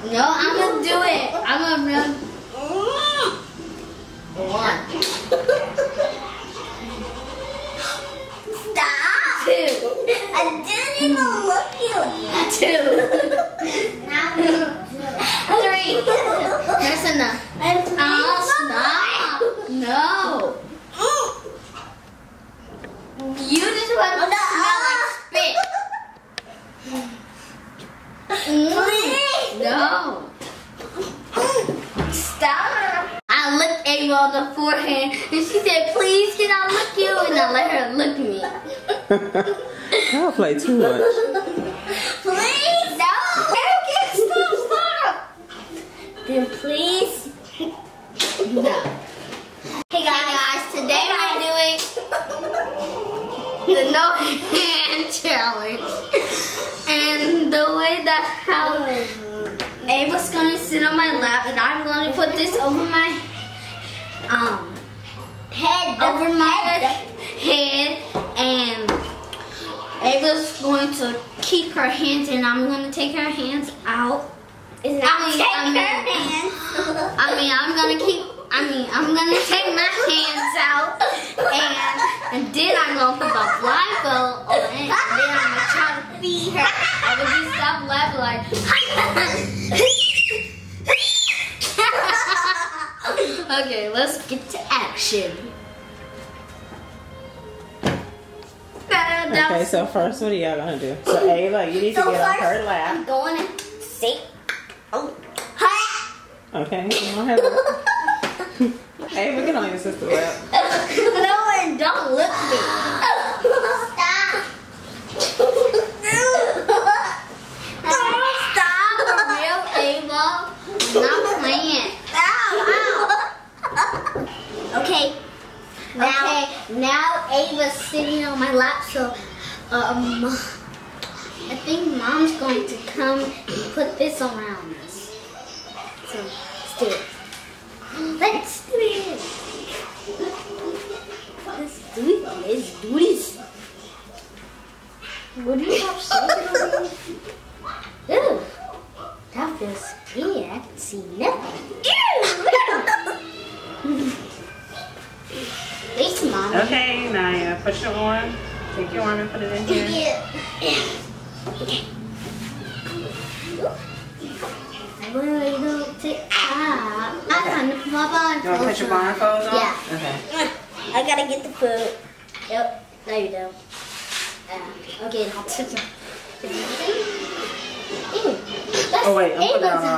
No, I'm gonna do it. I'm gonna run. 1. Stop. 2. I didn't even look you. 2. 3. That's enough. Stop. No. You just want to smell like spit. Please. No. Stop. I looked Ava on the forehead and she said, please can I look you? And I let her look me. Y'all play too much. Please. No. Okay, stop. Then please. No. Hey guys, today we're doing the no hand challenge. And the way that how Ava's gonna sit on my lap and I'm gonna put this over my head and Ava's going to keep her hands and I'm gonna take her hands out. I'm gonna take my hands out and then I'm gonna put the blindfold on it and then I'm gonna try to feed her. I would just stop laughing like Okay, let's get to action. Okay, so first, what are y'all gonna do? So Ava, you need to get on her lap. I'm going to sit. Okay, come on, Ava, get on your sister's lap. No, and don't look me. Stop. Stop for real, Ava. I'm not playing. Okay. Now Ava's sitting on my lap, so I think Mom's going to come and put this around us. So let's do it. Let's do it. Let's do this. What do you have to say? Ooh, that feels good. I can see nothing. Thanks, Mom. Okay, Naya, put your arm. Take your arm and put it in here. Okay. I'm going to take I'm going to put my blindfold You want to put your blindfolds on? Yeah. Okay. I gotta get the food. Yep. There you go. Okay, I'll take it. Oh wait, I'm putting it on.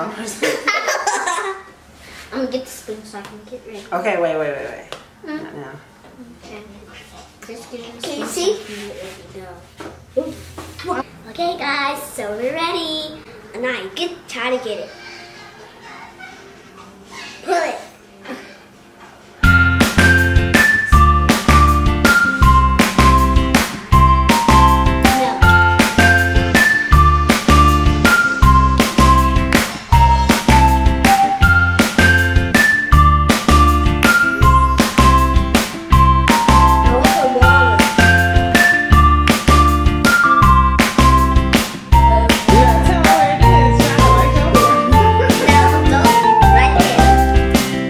I'm gonna get the spoon so I can get ready. Okay, wait. Not now. Okay. Just give me the Can you spoon. see? Okay, guys, so we're ready. And now you try to get it. Pull it. You gotta tell her where it is. Try to wake up. No, right there.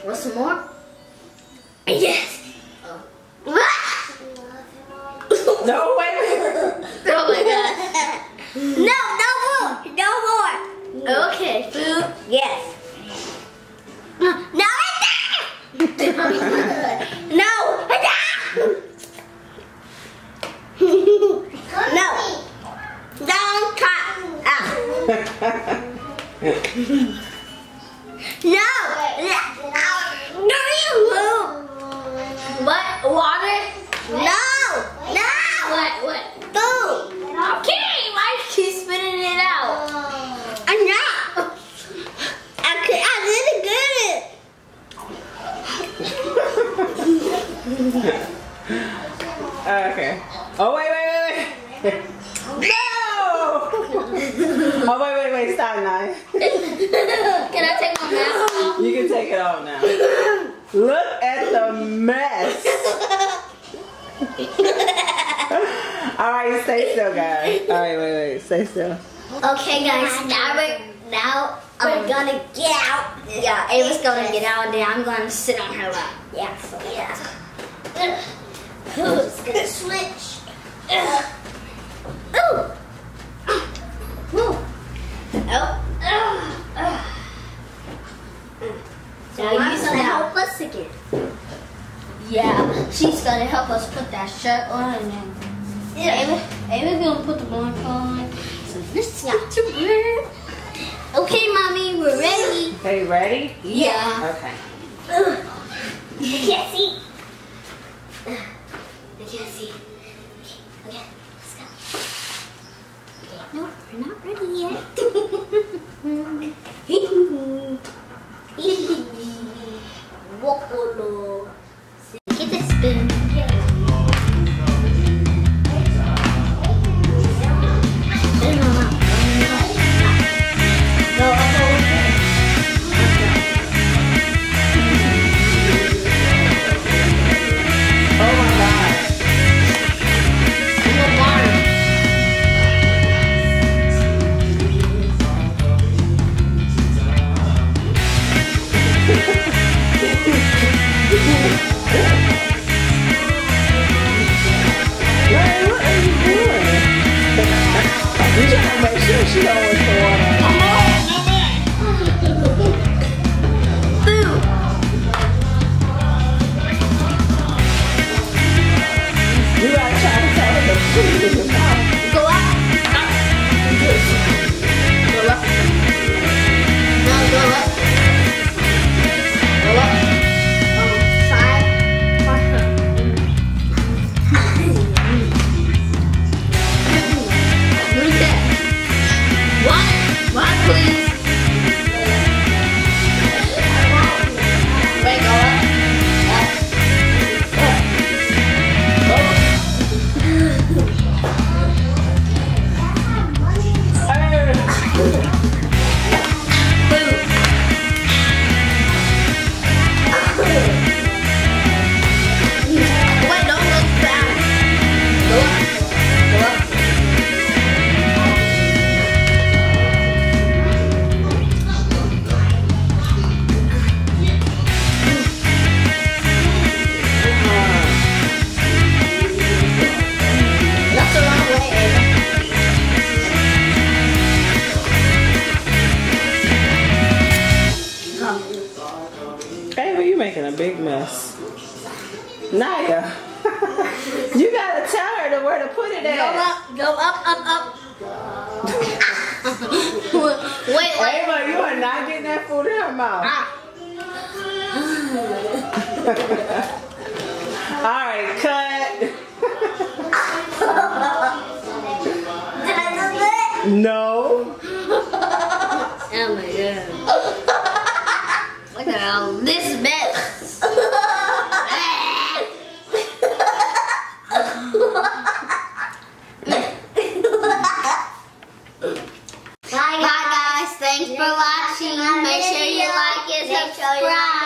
Want some more? Yes. No, wait. Oh my god. No, no more. No more. Okay, food. Yes. No, no. No. Don't try. No. No, you move. What? Water? No. No. What? Food. Okay, why you keep spitting it out? I'm not. I didn't get it. Okay. Oh, wait. No! Oh, wait. Stop now. Can I take my mask off? You can take it off now. Look at the mess. Alright, stay still, guys. Alright, wait. Stay still. Okay, guys. Now I'm gonna get out. Yeah, Ava's gonna get out, and then I'm gonna sit on her lap. Yeah. So Yeah. who's gonna switch? So Now you I'm gonna now. help us again. Yeah, she's gonna help us put that shirt on, and then Ava's gonna put the blanket on. So let's get to work. Okay, mommy, we're ready. Okay, ready? Yeah. Okay. I can't see. I can't see. Okay, let's go. No, we're not ready yet. Wokolo. Get the spoon. Oh my God. Ray, what are you doing? You trying to make sure she don't want the water. You gotta try to tell her the food in your mouth. Go up. Go up. No, go up. Go up. 5. Move that. One, please. Wait, go up. Wait, don't look back. Go up. Go up. That's the wrong way, Ava. Hey, but you making a big mess. Naya, you gotta tell her to where to put it at. Go up. Wait. Ava, you are not getting that food in her mouth. Alright, cut. Did I do that? No. Oh my god. Look at all this mess. Bye guys, thanks for watching. Make sure you like and subscribe.